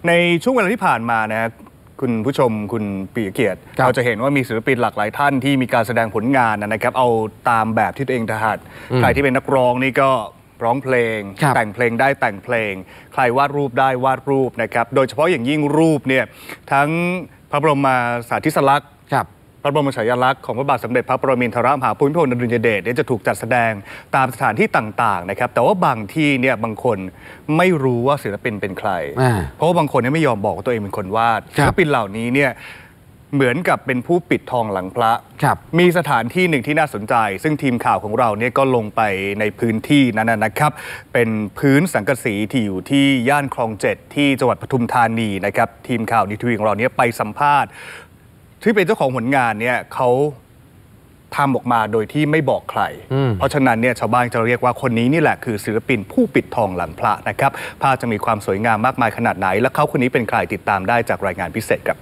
ในช่วงเวลาที่ผ่านมานะคุณผู้ชมคุณปิยเกียรติเราจะเห็นว่ามีศิลปินหลากหลายท่านที่มีการแสดงผลงานนะครับเอาตามแบบที่ตัวเองถนัดใครที่เป็นนักร้องนี่ก็ร้องเพลงแต่งเพลงได้แต่งเพลงใครวาดรูปได้วาดรูปนะครับโดยเฉพาะอย่างยิ่งรูปเนี่ยทั้งพระบรมสารีริกลักษณ์พระบรมฉายาลักษณ์ของพระบาทสมเด็จพระปรมินทรมหาภูมิพลอดุลยเดชจะถูกจัดแสดงตามสถานที่ต่างๆนะครับแต่ว่าบางที่เนี่ยบางคนไม่รู้ว่าศิลปินเป็นใครเพราะว่าบางคนไม่ยอมบอกว่าตัวเองเป็นคนวาดศิลปินเหล่านี้เนี่ยเหมือนกับเป็นผู้ปิดทองหลังพระมีสถานที่หนึ่งที่น่าสนใจซึ่งทีมข่าวของเราเนี่ยก็ลงไปในพื้นที่นั้นนะครับเป็นพื้นสังกะสีที่อยู่ที่ย่านคลอง7ที่จังหวัดปทุมธานีนะครับทีมข่าวนิวทีวีของเราเนี่ยไปสัมภาษณ์ที่เป็นเจ้าของผลงานเนี่ยเขาทำออกมาโดยที่ไม่บอกใครเพราะฉะนั้นเนี่ยชาวบ้านจะเรียกว่าคนนี้นี่แหละคือศิลปินผู้ปิดทองหลังพระนะครับภาพจะมีความสวยงามมากมายขนาดไหนและเขาคนนี้เป็นใครติดตามได้จากรายงานพิเศษครับ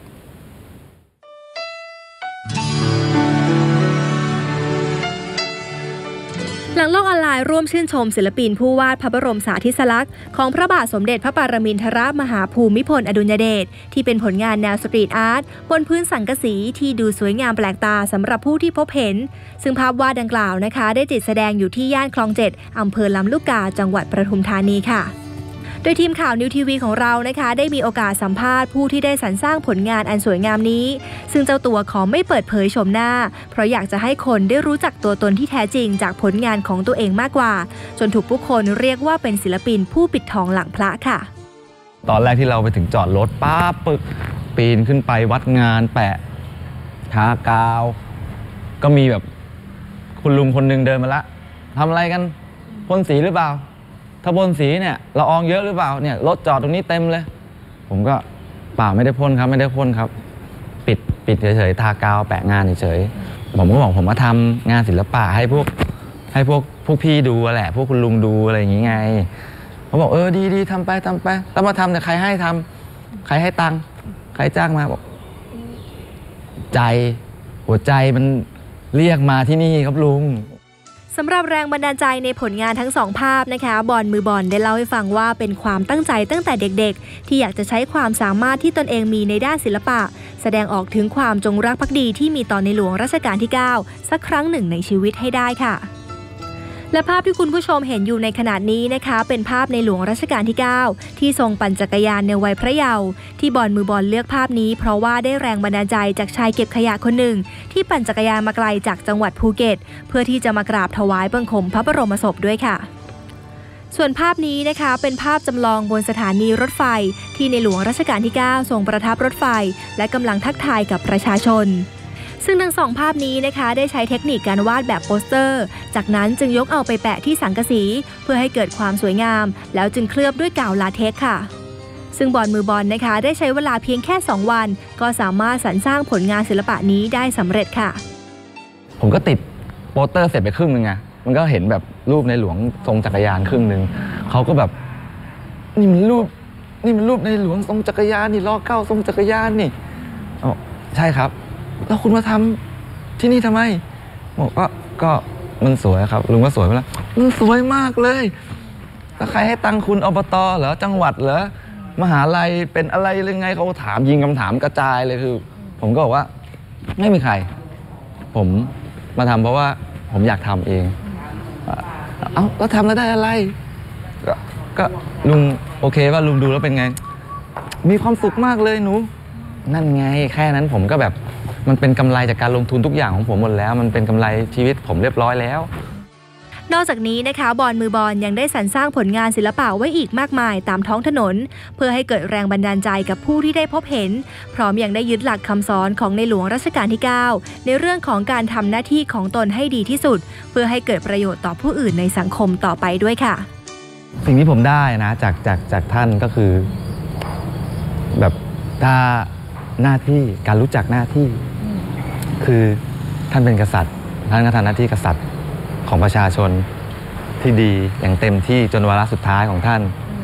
หลังโลกออนไลน์ร่วมชื่นชมศิลปินผู้วาดพระบรมสารีริกลักษณ์ของพระบาทสมเด็จพระปรมินทรมหาภูมิพลอดุลยเดชที่เป็นผลงานแนวสตรีทอาร์ตบนพื้นสังกะสีที่ดูสวยงามแปลกตาสำหรับผู้ที่พบเห็นซึ่งภาพวาดดังกล่าวนะคะได้ติดแสดงอยู่ที่ย่านคลอง7อำเภอลำลูกกาจังหวัดปทุมธานีค่ะโดยทีมข่าวนิวทีวีของเรานะคะได้มีโอกาสสัมภาษณ์ผู้ที่ได้สรรสร้างผลงานอันสวยงามนี้ซึ่งเจ้าตัวขอไม่เปิดเผยโฉมหน้าเพราะอยากจะให้คนได้รู้จักตัวตนที่แท้จริงจากผลงานของตัวเองมากกว่าจนถูกผู้คนเรียกว่าเป็นศิลปินผู้ปิดทองหลังพระค่ะตอนแรกที่เราไปถึงจอดรถป้าปึกปีนขึ้นไปวัดงานแปะทากาวก็มีแบบคุณลุงคนหนึ่งเดินมาละทำอะไรกันพ่นสีหรือเปล่าถ้าพ่นสีเนี่ยละอองเยอะหรือเปล่าเนี่ยรถจอดตรงนี้เต็มเลยผมก็เปล่าไม่ได้พ่นครับไม่ได้พ่นครับปิดเฉยๆทากาวแปะงานเฉยๆผมก็บอกผมมาทำงานศิลปะให้พวกพี่ดูแหละพวกคุณลุงดูอะไรอย่างงี้ไงเขาบอกดีทำไปแล้วมาทำแต่ใครให้ทำใครให้ตังค์ใครจ้างมาบอกใจหัวใจมันเรียกมาที่นี่ครับลุงสำหรับแรงบันดาลใจในผลงานทั้ง2ภาพนะคะบอลมือบอลได้เล่าให้ฟังว่าเป็นความตั้งใจตั้งแต่เด็กๆที่อยากจะใช้ความสามารถที่ตนเองมีในด้านศิลปะแสดงออกถึงความจงรักภักดีที่มีต่อในหลวงรัชกาลที่9สักครั้งหนึ่งในชีวิตให้ได้ค่ะและภาพที่คุณผู้ชมเห็นอยู่ในขณะนี้นะคะเป็นภาพในหลวงรัชกาลที่9ที่ทรงปั่นจักรยานในวัยพระเยาว์ที่บอลมือบอลเลือกภาพนี้เพราะว่าได้แรงบันดาลใจจากชายเก็บขยะคนหนึ่งที่ปั่นจักรยานมาไกลจากจังหวัดภูเก็ตเพื่อที่จะมากราบถวายบังคมพระบรมศพด้วยค่ะส่วนภาพนี้นะคะเป็นภาพจำลองบนสถานีรถไฟที่ในหลวงรัชกาลที่9ทรงประทับรถไฟและกำลังทักทายกับประชาชนซึ่งทั้งสองภาพนี้นะคะได้ใช้เทคนิคการวาดแบบโปสเตอร์จากนั้นจึงยกเอาไปแปะที่สังกะสีเพื่อให้เกิดความสวยงามแล้วจึงเคลือบด้วยกาวลาเท็กซ์ค่ะซึ่งบอลมือบอลนะคะได้ใช้เวลาเพียงแค่2วันก็สามารถสรรสร้างผลงานศิลปะนี้ได้สำเร็จค่ะผมก็ติดโปสเตอร์เสร็จไปครึ่งนึงไงมันก็เห็นแบบรูปในหลวงทรงจักรยานครึ่งนึงเขาก็แบบนี่มันรูปในหลวงทรงจักรยานนี่ล้อ9ทรงจักรยานนี่อ๋อใช่ครับแล้วคุณมาทำที่นี่ทำไมบอกก็มันสวยครับลุงก็สวยไปแล้วมันสวยมากเลยแล้วใครให้ตังคุณอบต.เหรอจังหวัดเหรอมหาลัยเป็นอะไรหรือไงเขาถามยิงคำถามกระจายเลยคือผมก็บอกว่าไม่มีใครผมมาทำเพราะว่าผมอยากทำเองเอ้าแล้วทำแล้วได้อะไรก็ลุงโอเคว่าลุงดูแล้วเป็นไงมีความสุขมากเลยหนูนั่นไงแค่นั้นผมก็แบบมันเป็นกำไรจากการลงทุนทุกอย่างของผมหมดแล้วมันเป็นกำไรชีวิตผมเรียบร้อยแล้วนอกจากนี้นะคะบอลมือบอลยังได้สรรสร้างผลงานศิลปะไว้อีกมากมายตามท้องถนนเพื่อให้เกิดแรงบันดาลใจกับผู้ที่ได้พบเห็นพร้อมยังได้ยึดหลักคำสอนของในหลวงรัชกาลที่9ในเรื่องของการทำหน้าที่ของตนให้ดีที่สุดเพื่อให้เกิดประโยชน์ต่อผู้อื่นในสังคมต่อไปด้วยค่ะสิ่งที่ผมได้นะจากท่านก็คือแบบถ้าหน้าที่การรู้จักหน้าที่คือท่านเป็นกษัตริย์ท่านก็ทำหน้าที่กษัตริย์ของประชาชนที่ดีอย่างเต็มที่จนวาระสุดท้ายของท่าน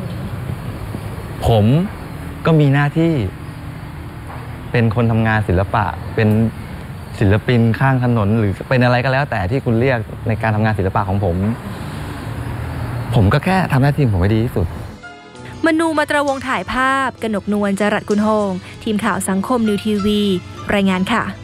ผมก็มีหน้าที่เป็นคนทำงานศิลปะเป็นศิลปินข้างถนนหรือเป็นอะไรก็แล้วแต่ที่คุณเรียกในการทำงานศิลปะของผมก็แค่ทำหน้าที่ผมให้ดีที่สุดมนูมาตรวงถ่ายภาพกนกนวลจรัสกุลโฮงทีมข่าวสังคมนิวทีวีรายงานค่ะ